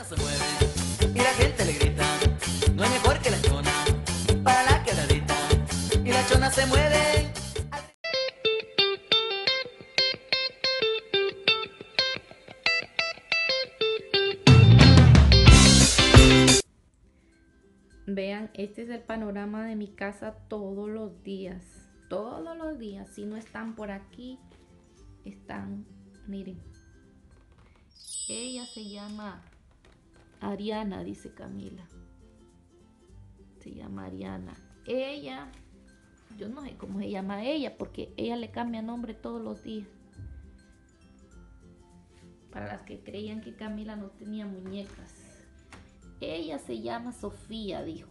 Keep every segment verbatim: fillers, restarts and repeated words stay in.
chona se mueve y la gente le grita, no es mejor que la chona para la quebradita. Y la chona se mueve. Vean, este es el panorama de mi casa todos los días. Todos los días. Si no están por aquí, están, miren. Ella se llama Ariana, dice Camila. Se llama Ariana. Ella, yo no sé cómo se llama ella, porque ella le cambia nombre todos los días. Para las que creían que Camila no tenía muñecas. Ella se llama Sofía, dijo.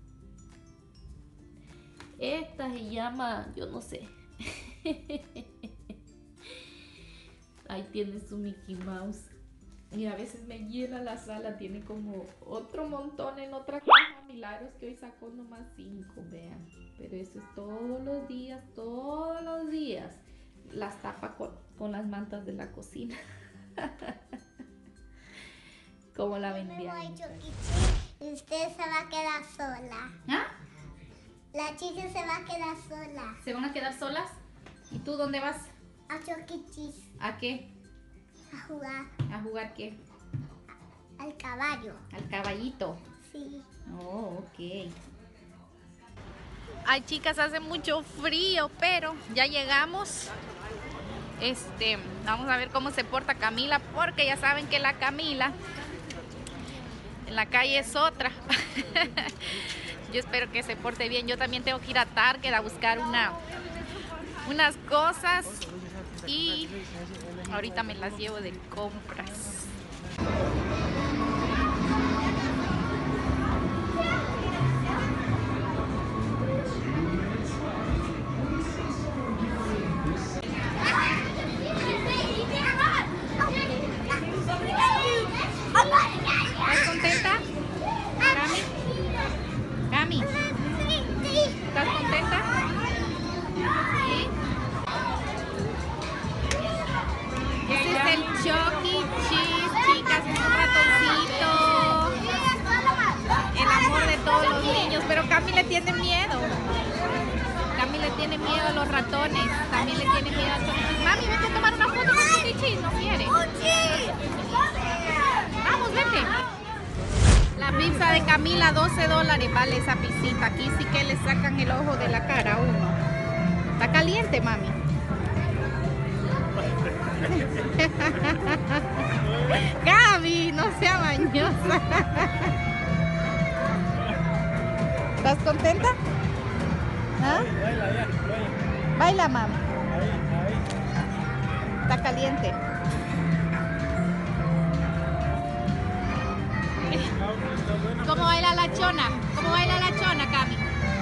Esta se llama, yo no sé. Ahí tiene su Mickey Mouse. Y a veces me llena la sala. Tiene como otro montón en otra caja. Milagros que hoy sacó nomás cinco, vean. Pero eso es todos los días, todos los días. Las tapa con, con las mantas de la cocina. Como la vendían. Y usted se va a quedar sola. ¿Ah? La chica se va a quedar sola. ¿Se van a quedar solas? ¿Y tú dónde vas? A Choquichis. ¿A qué? A jugar. ¿A jugar qué? Al caballo. Al caballito. Sí. Oh, ok. Ay, chicas, hace mucho frío, pero ya llegamos. Este, vamos a ver cómo se porta Camila, porque ya saben que la Camila en la calle es otra. Yo espero que se porte bien. Yo también tengo que ir a Target a buscar una, unas cosas y ahorita me las llevo de compras. ¿Estás contenta? Cami, Cami, ¿estás contenta? ¿Sí? Este es el Chuck E. Cheese, chicas, es un ratoncito. El amor de todos los niños, pero Cami le tiene miedo. Cami le tiene miedo a los ratones. También le tiene miedo a Chuck E. Cheese. Mami, vete a tomar una foto con Chuck E. Cheese, no quiere. Vamos, vete. La pizza de Camila, doce dólares vale esa pisita. Aquí sí que le sacan el ojo de la cara a uno. Está caliente, mami. Gaby, no sea mañosa. ¿Estás contenta? ¿Ah? Baila, mami. Está caliente. ¿Cómo baila la chona? ¿Cómo baila la chona, Cami?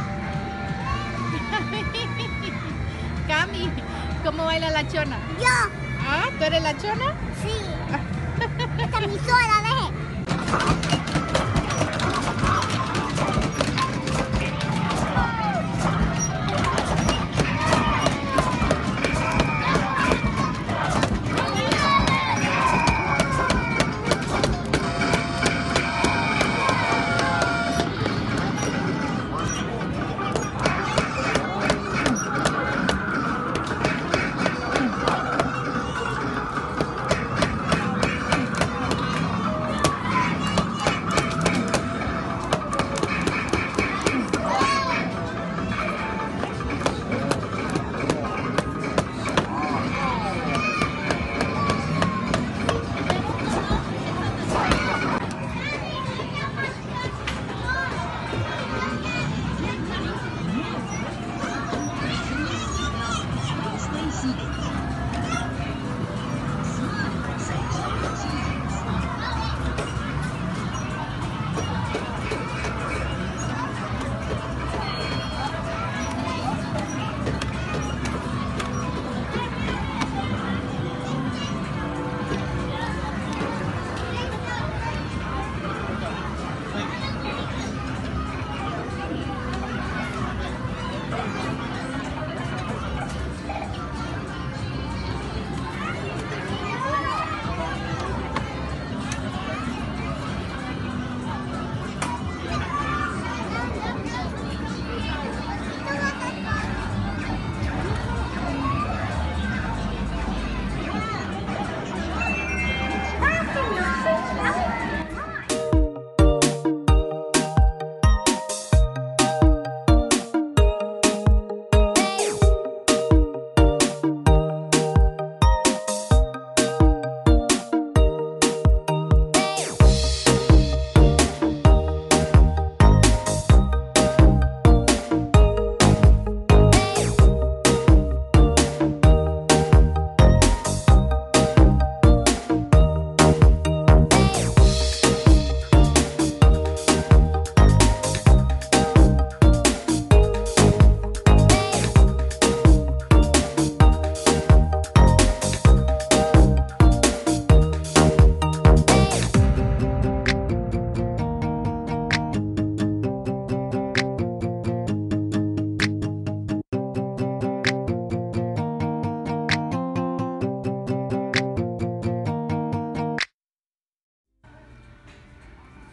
Cami, ¿cómo baila la chona? Yo. ¿Ah? ¿Tú eres la chona? Sí. Esta es mi sola, deje.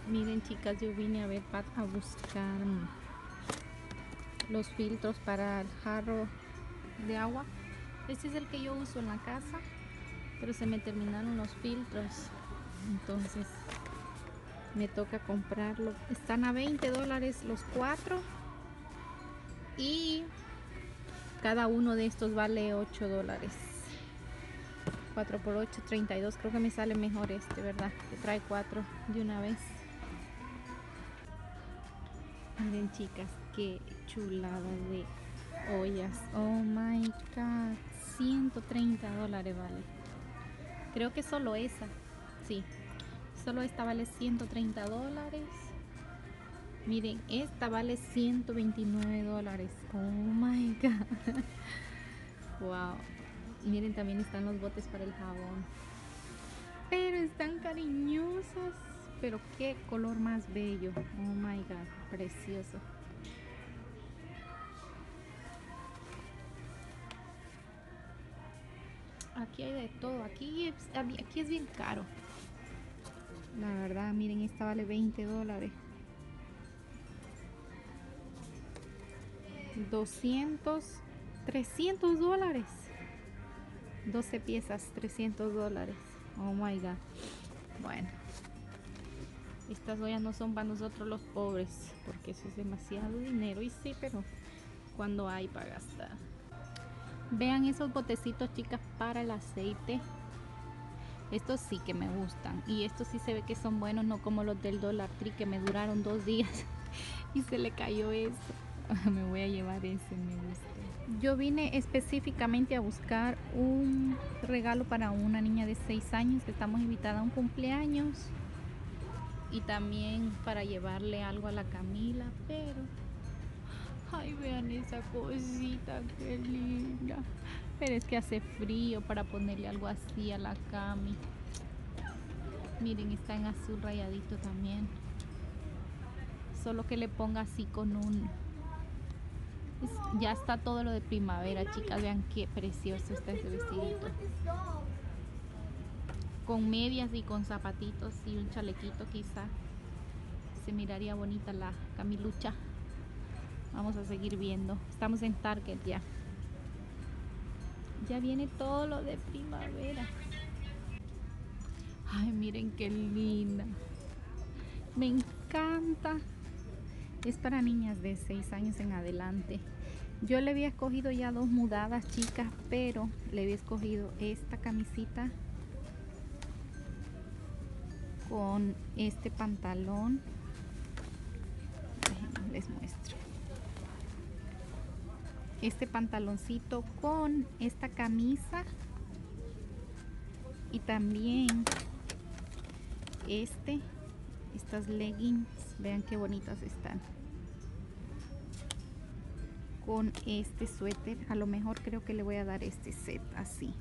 Miren, chicas, yo vine a ver a buscar los filtros para el jarro de agua. Este es el que yo uso en la casa, pero se me terminaron los filtros, entonces me toca comprarlo. Están a veinte dólares los cuatro y cada uno de estos vale ocho dólares. cuatro por ocho, treinta y dos. Creo que me sale mejor este, ¿verdad? Que trae cuatro de una vez. Miren, chicas, qué chulada de ollas. Oh my god, ciento treinta dólares vale. Creo que solo esa, sí, solo esta vale ciento treinta dólares. Miren, esta vale ciento veintinueve dólares. Oh my god. Wow. Miren, también están los botes para el jabón, pero están cariñosas. Pero qué color más bello. Oh my god, precioso. Aquí hay de todo. Aquí es, aquí es bien caro, la verdad. Miren, esta vale veinte dólares. doscientos, trescientos dólares. doce piezas, trescientos dólares. Oh my god. Bueno, estas ollas no son para nosotros los pobres, porque eso es demasiado dinero. Y sí, pero cuando hay para gastar. Vean esos botecitos, chicas, para el aceite. Estos sí que me gustan, y estos sí se ve que son buenos, no como los del Dollar Tree que me duraron dos días y se le cayó eso. Me voy a llevar ese, me gusta. Yo vine específicamente a buscar un regalo para una niña de seis años que estamos invitada a un cumpleaños, y también para llevarle algo a la Camila, pero ay, vean esa cosita, qué linda. Pero es que hace frío para ponerle algo así a la Cami. Miren, está en azul rayadito también. Solo que le ponga así con un... Es, ya está todo lo de primavera, chicas. Vean qué precioso está ese vestidito. Con medias y con zapatitos y un chalequito, quizá se miraría bonita la Camilucha. Vamos a seguir viendo. Estamos en Target ya. Ya viene todo lo de primavera. Ay, miren qué linda. Me encanta. Es para niñas de seis años en adelante. Yo le había escogido ya dos mudadas, chicas, pero le había escogido esta camisita con este pantalón. Déjenme les muestro. Este pantaloncito con esta camisa, y también este estas leggings. Vean qué bonitas están con este suéter. A lo mejor creo que le voy a dar este set así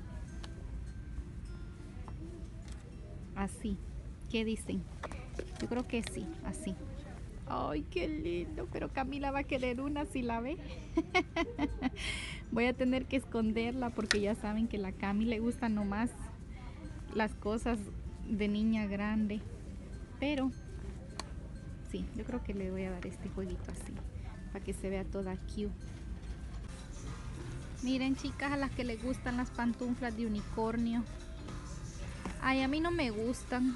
así. ¿Qué dicen? Yo creo que sí, así. Ay, qué lindo. Pero Camila va a querer una si la ve. Voy a tener que esconderla porque ya saben que a la Cami le gustan nomás las cosas de niña grande. Pero sí, yo creo que le voy a dar este jueguito así para que se vea toda cute. Miren, chicas, a las que les gustan las pantuflas de unicornio. Ay, a mí no me gustan.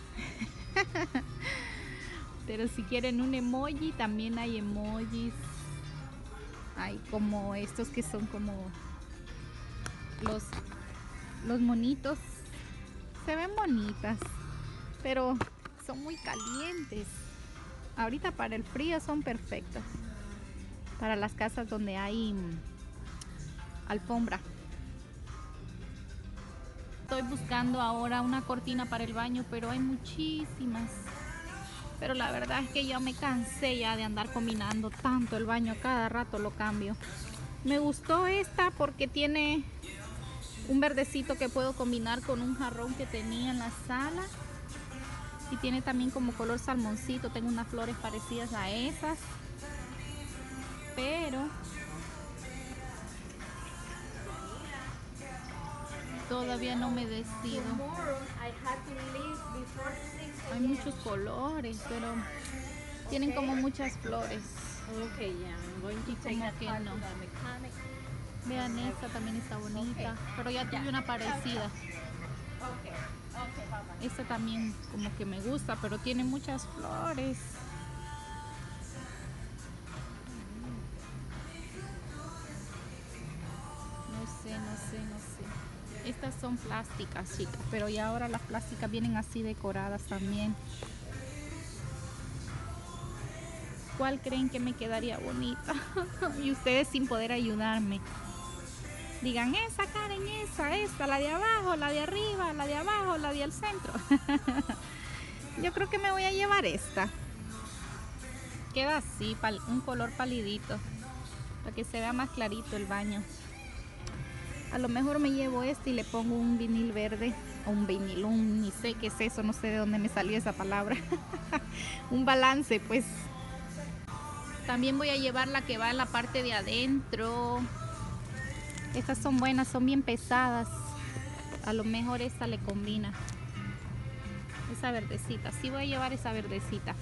Pero si quieren un emoji, también hay emojis. Hay como estos que son como los, los monitos. Se ven bonitas, pero son muy calientes. Ahorita para el frío son perfectos. Para las casas donde hay alfombra. Estoy buscando ahora una cortina para el baño, pero hay muchísimas. Pero la verdad es que ya me cansé ya de andar combinando tanto el baño, cada rato lo cambio. Me gustó esta porque tiene un verdecito que puedo combinar con un jarrón que tenía en la sala. Y tiene también como color salmoncito. Tengo unas flores parecidas a esas. Pero todavía no me decido. Hay muchos colores, pero tienen como muchas flores. Okay, yeah, I'm going to Y take como that que part no. to the mechanic. Vean, esta también está bonita, pero ya tuve una parecida. Okay, okay, bye bye. Esta también como que me gusta, pero tiene muchas flores. No sé, no sé, no sé. Estas son plásticas, chicas, pero ya ahora las plásticas vienen así decoradas también. ¿Cuál creen que me quedaría bonita? Y ustedes sin poder ayudarme. Digan, esa, Karen, esa, esta, la de abajo, la de arriba, la de abajo, la de al centro. Yo creo que me voy a llevar esta. Queda así, un color palidito, para que se vea más clarito el baño. A lo mejor me llevo este y le pongo un vinil verde, o un vinil, un, ni sé qué es eso, no sé de dónde me salió esa palabra. Un balance, pues. También voy a llevar la que va en la parte de adentro. Estas son buenas, son bien pesadas. A lo mejor esta le combina. Esa verdecita, sí voy a llevar esa verdecita.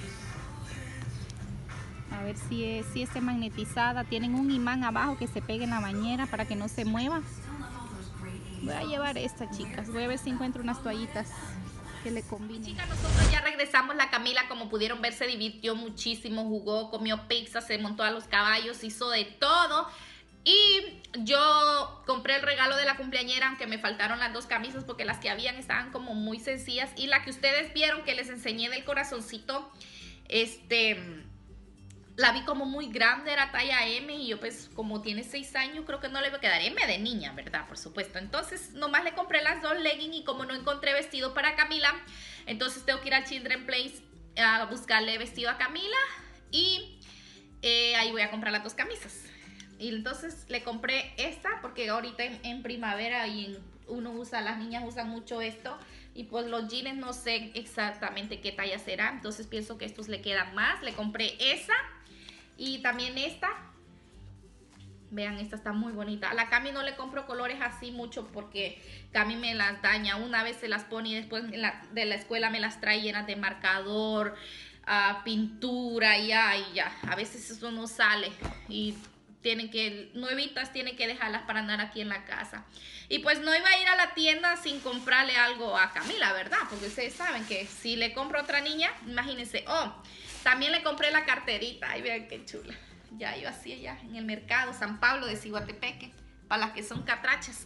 A ver si es, si está magnetizada. Tienen un imán abajo que se pegue en la bañera para que no se mueva. Voy a llevar esta, chicas. Voy a ver si encuentro unas toallitas que le combinen. Chicas, nosotros ya regresamos. La Camila, como pudieron ver, se divirtió muchísimo. Jugó, comió pizza, se montó a los caballos, hizo de todo. Y yo compré el regalo de la cumpleañera, aunque me faltaron las dos camisas porque las que habían estaban como muy sencillas. Y la que ustedes vieron que les enseñé del corazoncito, este, la vi como muy grande, era talla M. Y yo pues como tiene seis años creo que no le va a quedar M de niña, ¿verdad? Por supuesto. Entonces nomás le compré las dos leggings y como no encontré vestido para Camila, entonces tengo que ir al Children Place a buscarle vestido a Camila. Y eh, ahí voy a comprar las dos camisas. Y entonces le compré esta porque ahorita en, en primavera y en, uno usa, las niñas usan mucho esto. Y pues los jeans no sé exactamente qué talla será. Entonces pienso que estos le quedan más. Le compré esa y también esta. Vean, esta está muy bonita. A la Cami no le compro colores así mucho porque Cami me las daña. Una vez se las pone y después la, de la escuela me las trae llenas de marcador, uh, pintura y ya, y ya. A veces eso no sale y tienen que, nuevitas tienen que dejarlas para andar aquí en la casa. Y pues no iba a ir a la tienda sin comprarle algo a Camila, ¿verdad? Porque ustedes saben que si le compro a otra niña, imagínense. Oh, también le compré la carterita. Ay, vean qué chula. Ya iba así allá en el mercado San Pablo de Ciguatepeque, para las que son catrachas.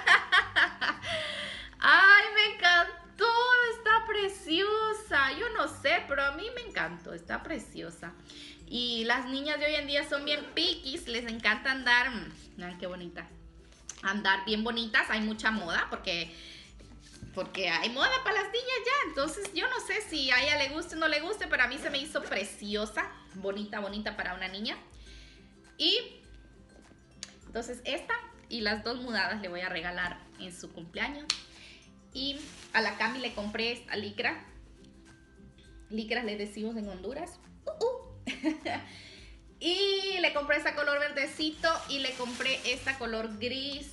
Ay, me encantó, está preciosa. Yo no sé, pero a mí me encantó, está preciosa. Y las niñas de hoy en día son bien piquis, les encanta andar, miren qué bonita, andar bien bonitas. Hay mucha moda porque, porque hay moda para las niñas ya. Entonces yo no sé si a ella le guste o no le guste, pero a mí se me hizo preciosa, bonita, bonita para una niña. Y entonces esta y las dos mudadas le voy a regalar en su cumpleaños. Y a la Cami le compré esta licra. Licras le decimos en Honduras. Uh, uh. Y le compré esta color verdecito y le compré esta color gris.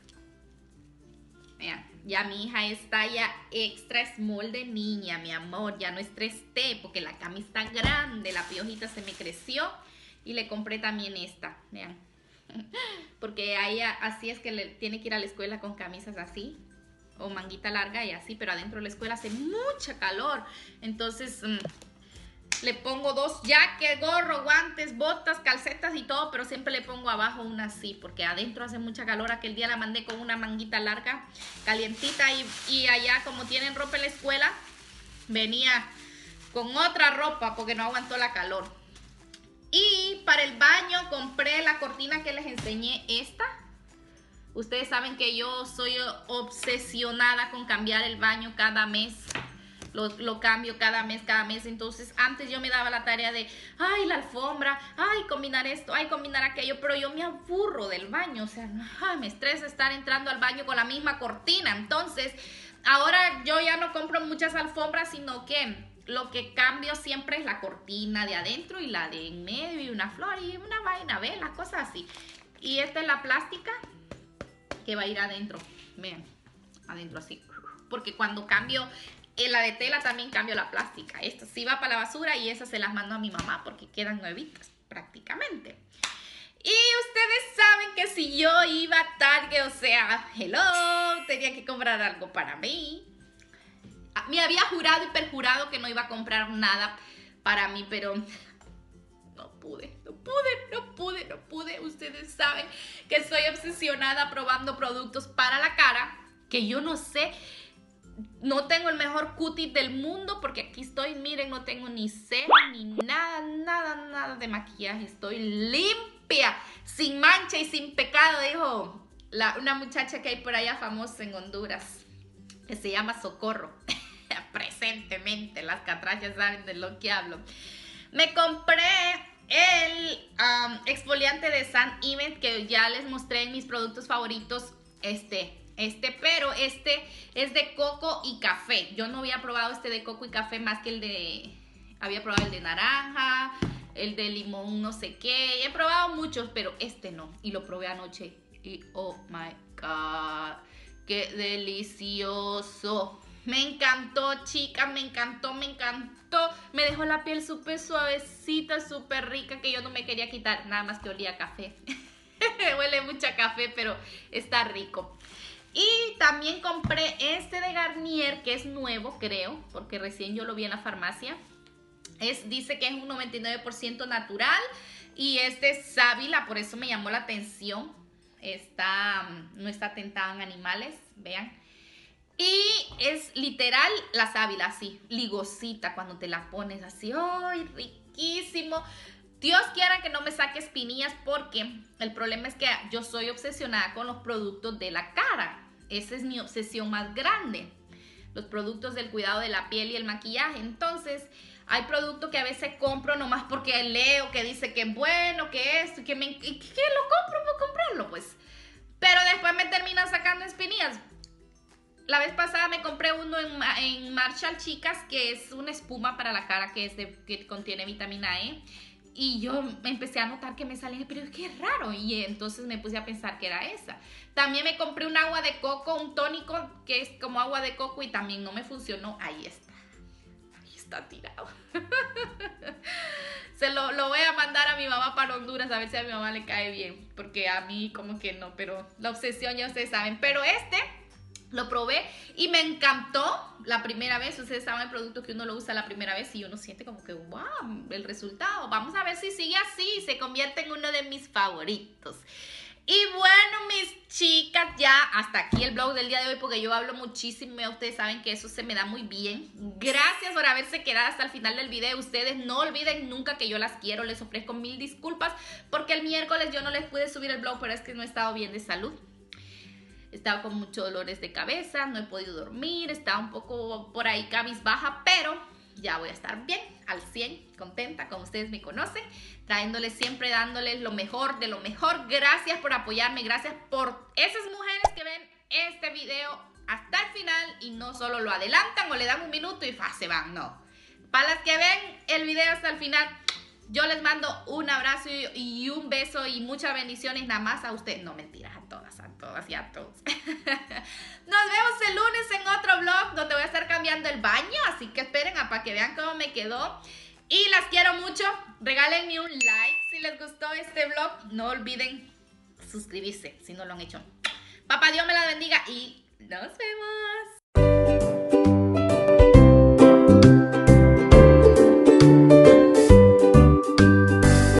Vean, ya mi hija es talla extra small de niña, mi amor. Ya no es tres T porque la Cami está grande, la piojita se me creció. Y le compré también esta, vean. Porque a ella así es que le tiene que ir a la escuela con camisas así, o manguita larga y así, pero adentro de la escuela hace mucha calor. Entonces mmm, le pongo dos jackets, gorro, guantes, botas, calcetas y todo, pero siempre le pongo abajo una así, porque adentro hace mucha calor. Aquel día la mandé con una manguita larga, calientita, y, y allá como tienen ropa en la escuela, venía con otra ropa porque no aguantó la calor. Y para el baño compré la cortina que les enseñé, esta. Ustedes saben que yo soy obsesionada con cambiar el baño cada mes. Lo, lo cambio cada mes, cada mes. Entonces antes yo me daba la tarea de, ay, la alfombra, ay, combinar esto, ay, combinar aquello. Pero yo me aburro del baño. O sea, ay, me estresa estar entrando al baño con la misma cortina. Entonces ahora yo ya no compro muchas alfombras, sino que lo que cambio siempre es la cortina de adentro y la de en medio y una flor y una vaina, ¿ven? Las cosas así. Y esta es la plástica que va a ir adentro. Vean, adentro así. Porque cuando cambio En la de tela también cambio la plástica. Esta sí va para la basura y esas se las mando a mi mamá porque quedan nuevitas prácticamente. Y ustedes saben que si yo iba a Target, o sea, hello, tenía que comprar algo para mí. Me había jurado y perjurado que no iba a comprar nada para mí, pero no pude, no pude, no pude, no pude. Ustedes saben que soy obsesionada probando productos para la cara, que yo no sé, no tengo el mejor cutis del mundo, porque aquí estoy, miren, no tengo ni cero, ni nada, nada, nada de maquillaje. Estoy limpia, sin mancha y sin pecado, dijo la, una muchacha que hay por allá famosa en Honduras, que se llama Socorro. Presentemente, las catrachas saben de lo que hablo. Me compré el um, exfoliante de San Event, que ya les mostré en mis productos favoritos, este, este, pero este es de coco y café. Yo no había probado este de coco y café más que el de, había probado el de naranja, el de limón no sé qué, he probado muchos, pero este no, y lo probé anoche, y oh my god, qué delicioso. Me encantó, chicas, me encantó, me encantó. Me dejó la piel súper suavecita, súper rica, que yo no me quería quitar. Nada más que olía a café. Huele mucho a café, pero está rico. Y también compré este de Garnier, que es nuevo, creo, porque recién yo lo vi en la farmacia. Es, dice que es un noventa y nueve por ciento natural. Y este es sábila, por eso me llamó la atención. Está, no está tentado en animales, vean. Y es literal la sábila, así, ligosita, cuando te la pones así, ¡ay, riquísimo! Dios quiera que no me saque espinillas, porque el problema es que yo soy obsesionada con los productos de la cara. Esa es mi obsesión más grande, los productos del cuidado de la piel y el maquillaje. Entonces, hay productos que a veces compro nomás porque leo que dice que es bueno, que esto, que me... ¿Y que lo compro por comprarlo? Pues, pero después me terminan sacando espinillas. La vez pasada me compré uno en, en Marshall, chicas, que es una espuma para la cara que, es de, que contiene vitamina E. Y yo me empecé a notar que me salía, pero es que es raro. Y entonces me puse a pensar que era esa. También me compré un agua de coco, un tónico que es como agua de coco y también no me funcionó. Ahí está. Ahí está tirado. Se lo, lo voy a mandar a mi mamá para Honduras a ver si a mi mamá le cae bien. Porque a mí como que no, pero la obsesión ya ustedes saben. Pero este... lo probé y me encantó la primera vez. Ustedes saben el producto que uno lo usa la primera vez y uno siente como que wow, el resultado. Vamos a ver si sigue así y se convierte en uno de mis favoritos. Y bueno, mis chicas, ya hasta aquí el vlog del día de hoy, porque yo hablo muchísimo y ustedes saben que eso se me da muy bien. Gracias por haberse quedado hasta el final del video. Ustedes no olviden nunca que yo las quiero. Les ofrezco mil disculpas porque el miércoles yo no les pude subir el vlog, pero es que no he estado bien de salud. Estaba con muchos dolores de cabeza, no he podido dormir, estaba un poco por ahí cabizbaja, pero ya voy a estar bien, al cien, contenta, como ustedes me conocen, trayéndoles siempre, dándoles lo mejor de lo mejor. Gracias por apoyarme, gracias por esas mujeres que ven este video hasta el final y no solo lo adelantan o le dan un minuto y fa, se van, no. Para las que ven el video hasta el final, yo les mando un abrazo y, y un beso y muchas bendiciones nada más a ustedes. No, mentiras, a todas, a todas y a todos. Nos vemos el lunes en otro vlog donde voy a estar cambiando el baño. Así que esperen a para que vean cómo me quedó. Y las quiero mucho. Regálenme un like si les gustó este vlog. No olviden suscribirse si no lo han hecho. Papá Dios me la bendiga y nos vemos.